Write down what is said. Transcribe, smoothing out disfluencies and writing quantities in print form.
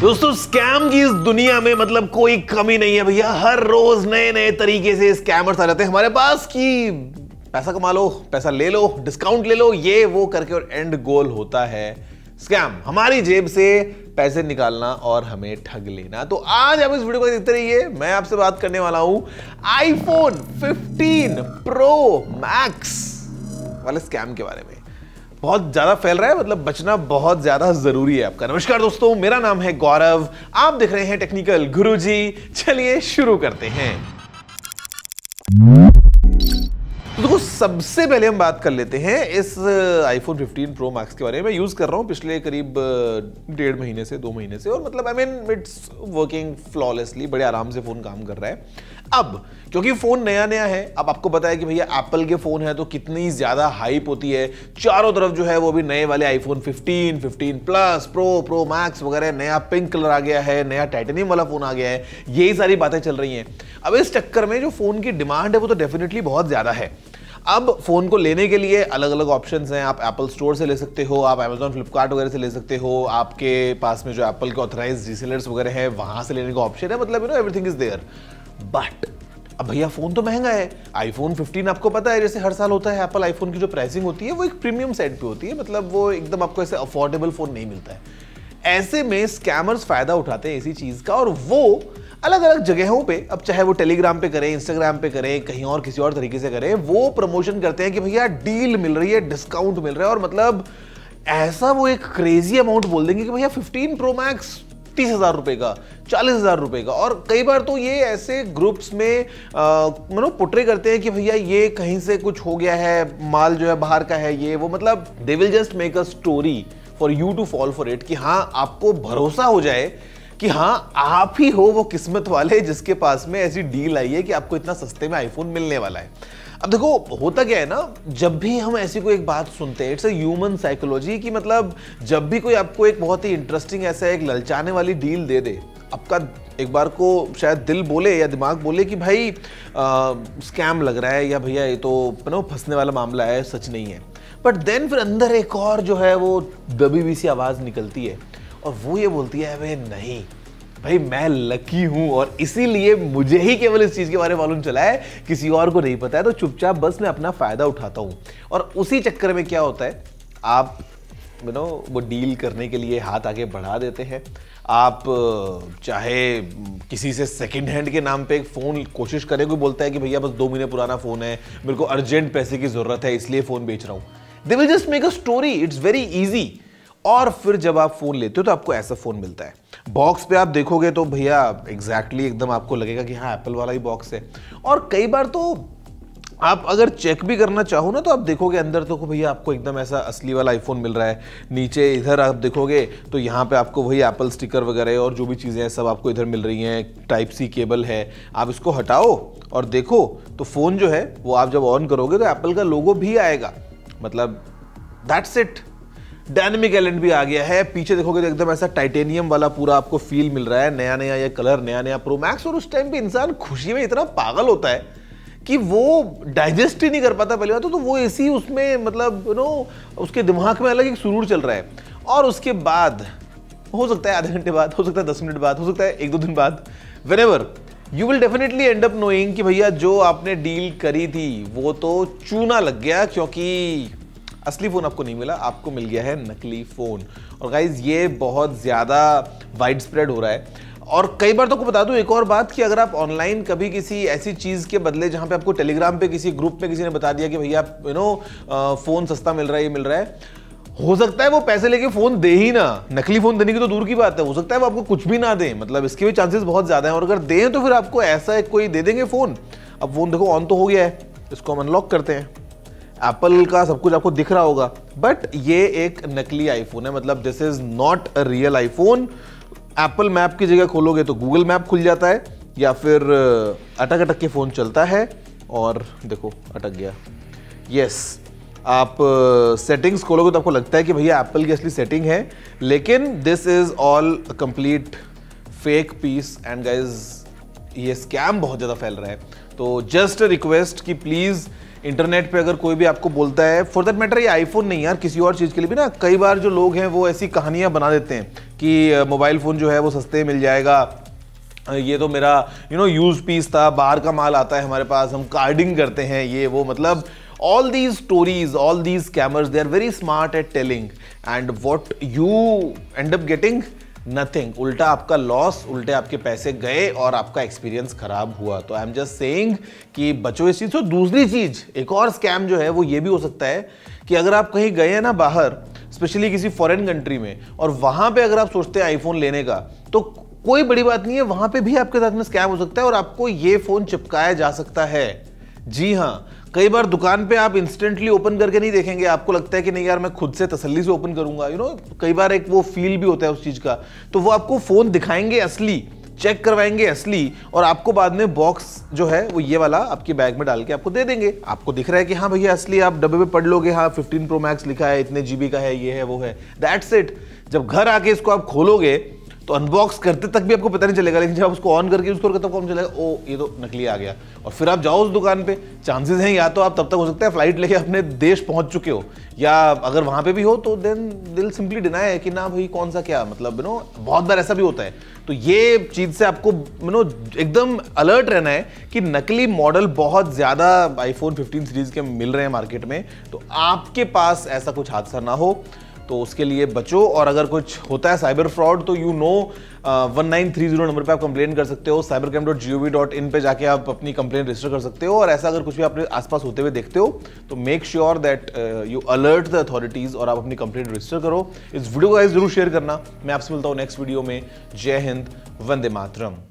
दोस्तों स्कैम की इस दुनिया में मतलब कोई कमी नहीं है भैया। हर रोज नए नए तरीके से स्कैमर्स आ जाते हैं हमारे पास कि पैसा कमा लो, पैसा ले लो, डिस्काउंट ले लो, ये वो करके, और एंड गोल होता है स्कैम, हमारी जेब से पैसे निकालना और हमें ठग लेना। तो आज आप इस वीडियो को देखते रहिए। मैं आपसे बात करने वाला हूं आईफोन 15 प्रो मैक्स वाले स्कैम के बारे में। बहुत ज्यादा फैल रहा है, मतलब बचना बहुत ज्यादा जरूरी है आपका। नमस्कार दोस्तों, मेरा नाम है गौरव, आप देख रहे हैं टेक्निकल गुरुजी। चलिए शुरू करते हैं। तो देखो, सबसे पहले हम बात कर लेते हैं इस आईफोन 15 प्रो मैक्स के बारे में। यूज कर रहा हूं पिछले करीब 1.5 महीने से 2 महीने से, और मतलब I mean it's working flawlessly, बड़े आराम से फोन काम कर रहा है। अब क्योंकि फोन नया नया है, अब आपको पता है कि भैया एप्पल के फोन है तो कितनी ज्यादा हाइप होती है चारों तरफ, जो है वो भी नए वाले आईफोन 15, 15 प्लस, प्रो मैक्स वगैरह, नया पिंक कलर आ गया है, नया टाइटेनियम वाला फोन आ गया है, यही सारी बातें चल रही हैं। अब इस चक्कर में जो फोन की डिमांड है वो तो डेफिनेटली बहुत ज्यादा है। अब फोन को लेने के लिए अलग अलग ऑप्शंस हैं। आप एप्पल स्टोर से ले सकते हो, आप अमेजॉन, फ्लिपकार्ट वगैरह से ले सकते हो, आपके पास में जो एप्पल के ऑथराइज्ड रीसेलर्स वगैरह है वहां से लेने का ऑप्शन है। मतलब एवरीथिंग इज देयर। बट अब भैया फोन तो महंगा है। आईफोन 15 आपको पता है, जैसे हर साल होता है एप्पल आईफोन की जो प्राइसिंग होती है वो एक प्रीमियम साइड पे होती है, मतलब वो एकदम आपको ऐसे अफोर्डेबल फोन नहीं मिलता है। ऐसे में स्कैमर्स फायदा उठाते हैं इसी चीज का, और वो अलग अलग जगहों पे, अब चाहे वो टेलीग्राम पे करें, इंस्टाग्राम पे करें, कहीं और किसी और तरीके से करें, वो प्रमोशन करते हैं कि भैया डील मिल रही है, डिस्काउंट मिल रहा है, और मतलब ऐसा वो एक क्रेजी अमाउंट बोल देंगे कि भैया 15 प्रो मैक्स 30,000 रुपए का, 40,000 रुपए का। और कई बार तो ये ऐसे ग्रुप्स में पुट्रे करते हैं कि भैया ये कहीं से कुछ हो गया है, माल जो है बाहर का है, ये वो, मतलब they will just make a story for you to fall for it, कि हाँ आपको भरोसा हो जाए कि हाँ आप ही हो वो किस्मत वाले जिसके पास में ऐसी डील आई है कि आपको इतना सस्ते में आईफोन मिलने वाला है। अब देखो होता क्या है ना, जब भी हम ऐसी कोई एक बात सुनते हैं, इट्स अ ह्यूमन साइकोलॉजी, कि मतलब जब भी कोई आपको एक बहुत ही इंटरेस्टिंग ऐसा एक ललचाने वाली डील दे दे, आपका एक बार को शायद दिल बोले या दिमाग बोले कि भाई स्कैम लग रहा है, या भैया ये तो फंसने वाला मामला है, सच नहीं है। बट देन फिर अंदर एक और जो है वो दबी हुई सी आवाज निकलती है, और वो ये बोलती है अबे नहीं भाई, मैं लकी हूं और इसीलिए मुझे ही केवल इस चीज के बारे में मालूम चला है, किसी और को नहीं पता है, तो चुपचाप बस मैं अपना फायदा उठाता हूं। और उसी चक्कर में क्या होता है, आप वो डील करने के लिए हाथ आगे बढ़ा देते हैं। आप चाहे किसी से सेकंड हैंड के नाम पे एक फोन कोशिश करें, कोई बोलता है कि भैया बस 2 महीने पुराना फोन है, मेरे को अर्जेंट पैसे की जरूरत है इसलिए फोन बेच रहा हूं, they will just make a story, it's very easy. और फिर जब आप फोन लेते हो तो आपको ऐसा फोन मिलता है। बॉक्स पे आप देखोगे तो भैया एग्जैक्टली एकदम आपको लगेगा कि हाँ एप्पल वाला ही बॉक्स है। और कई बार तो आप अगर चेक भी करना चाहो ना, तो आप देखोगे अंदर तो भैया आपको एकदम ऐसा असली वाला आईफोन मिल रहा है। नीचे इधर आप देखोगे तो यहाँ पे आपको वही एप्पल स्टिकर वगैरह और जो भी चीज़ें हैं सब आपको इधर मिल रही हैं। टाइप सी केबल है, आप इसको हटाओ और देखो तो फ़ोन जो है वो आप जब ऑन करोगे तो एप्पल का लोगो भी आएगा, मतलब दैट्स इट। डायनेमिक एलिमेंट भी आ गया है। पीछे देखोगे तो एकदम ऐसा टाइटेनियम वाला पूरा आपको फील मिल रहा है, नया नया ये कलर, नया नया प्रो मैक्स। और उस टाइम पे इंसान खुशी में इतना पागल होता है कि वो डाइजेस्ट ही नहीं कर पाता पहले बात तो वो इसी उसमें मतलब उसके दिमाग में अलग एक सुरूर चल रहा है। और उसके बाद हो सकता है आधे घंटे बाद, हो सकता है 10 मिनट बाद, हो सकता है 1-2 दिन बाद, whenever you will definitely end up knowing कि भैया जो आपने डील करी थी वो तो चूना लग गया, क्योंकि असली फोन आपको नहीं मिला, आपको मिल गया है नकली फोन। और गाइज ये बहुत ज्यादा वाइड स्प्रेड हो रहा है। और कई बार तो आपको बता दूं एक और बात, कि अगर आप ऑनलाइन कभी किसी ऐसी चीज के बदले, जहां पे आपको टेलीग्राम पे किसी ग्रुप में किसी ने बता दिया कि भैया फोन सस्ता मिल रहा है, ये मिल रहा है, हो सकता है वो पैसे लेके फोन दे ही ना। नकली फोन देने की तो दूर की बात है, हो सकता है वो आपको कुछ भी ना दे, मतलब इसके भी चांसेस बहुत ज्यादा हैं। और अगर दें तो फिर आपको ऐसा कोई दे देंगे फोन। अब फोन देखो ऑन तो हो गया है, इसको हम अनलॉक करते हैं, एप्पल का सब कुछ आपको दिख रहा होगा, बट ये एक नकली आईफोन है, मतलब this is not a real iPhone. Apple map की जगह खोलोगे तो गूगल मैप खुल जाता है, या फिर अटक अटक के फोन चलता है, और देखो अटक गया। यस, आप सेटिंग्स खोलोगे तो आपको लगता है कि भैया एप्पल की असली सेटिंग है, लेकिन this is all complete fake piece. And guys ये स्कैम बहुत ज्यादा फैल रहा है, तो जस्ट रिक्वेस्ट कि प्लीज इंटरनेट पे अगर कोई भी आपको बोलता है, फॉर दैट मैटर ये आईफोन नहीं यार, किसी और चीज के लिए भी ना, कई बार जो लोग हैं वो ऐसी कहानियां बना देते हैं कि मोबाइल फ़ोन जो है वो सस्ते मिल जाएगा, ये तो मेरा यूज पीस था, बाहर का माल आता है हमारे पास, हम कार्डिंग करते हैं, ये वो, मतलब all these stories, all these scammers, they are very smart at telling, and what you end up getting, nothing. उल्टा आपका लॉस, उल्टे आपके पैसे गए और आपका एक्सपीरियंस खराब हुआ। तो आई एम जस्ट सेइंग कि बचो इस चीज से। दूसरी चीज, एक और स्कैम जो है वो ये भी हो सकता है कि अगर आप कहीं गए हैं ना बाहर, स्पेशली किसी फॉरेन कंट्री में, और वहां पे अगर आप सोचते हैं आईफोन लेने का, तो कोई बड़ी बात नहीं है, वहां पे भी आपके साथ में स्कैम हो सकता है और आपको ये फोन चिपकाया जा सकता है। जी हाँ, कई बार दुकान पे आप इंस्टेंटली ओपन करके नहीं देखेंगे, आपको लगता है कि नहीं यार मैं खुद से तसल्ली से ओपन करूंगा, कई बार एक वो फील भी होता है उस चीज का, तो वो आपको फोन दिखाएंगे असली, चेक करवाएंगे असली, और आपको बाद में बॉक्स जो है वो ये वाला आपके बैग में डाल के आपको दे देंगे। आपको दिख रहा है कि हाँ भैया असली, आप डब्बे पे पढ़ लोगे, हाँ 15 Pro Max लिखा है, इतने जीबी का है, ये है वो है, दैट्स इट। जब घर आके इसको आप खोलोगे तो अनबॉक्स करते तक भी आपको पता नहीं चलेगा, लेकिन जब आप उसको ऑन करके यूज करोगे तब आपको चलेगा ओ ये तो नकली आ गया। और फिर आप जाओ उस दुकान पे, चांसेस हैं या तो आप तब तक हो सकता है फ्लाइट लेके अपने देश पहुंच चुके हो, या अगर वहां पे भी हो तो देन दिल सिंपली डिनाई है कि ना भाई कौन सा क्या, मतलब बहुत बार ऐसा भी होता है। तो ये चीज से आपको एकदम अलर्ट रहना है कि नकली मॉडल बहुत ज्यादा आईफोन 15 सीरीज के मिल रहे हैं मार्केट में, तो आपके पास ऐसा कुछ हादसा ना हो, तो उसके लिए बचो। और अगर कुछ होता है साइबर फ्रॉड तो 1930 नंबर पे आप कंप्लेन कर सकते हो, cybercrime.gov.in पे जाके आप अपनी कंप्लेन रजिस्टर कर सकते हो। और ऐसा अगर कुछ भी आपने आसपास होते हुए देखते हो तो make sure that you alert the authorities और आप अपनी कंप्लेन रजिस्टर करो। इस वीडियो को गाइस जरूर शेयर करना। मैं आपसे मिलता हूँ नेक्स्ट वीडियो में। जय हिंद, वंदे मातरम।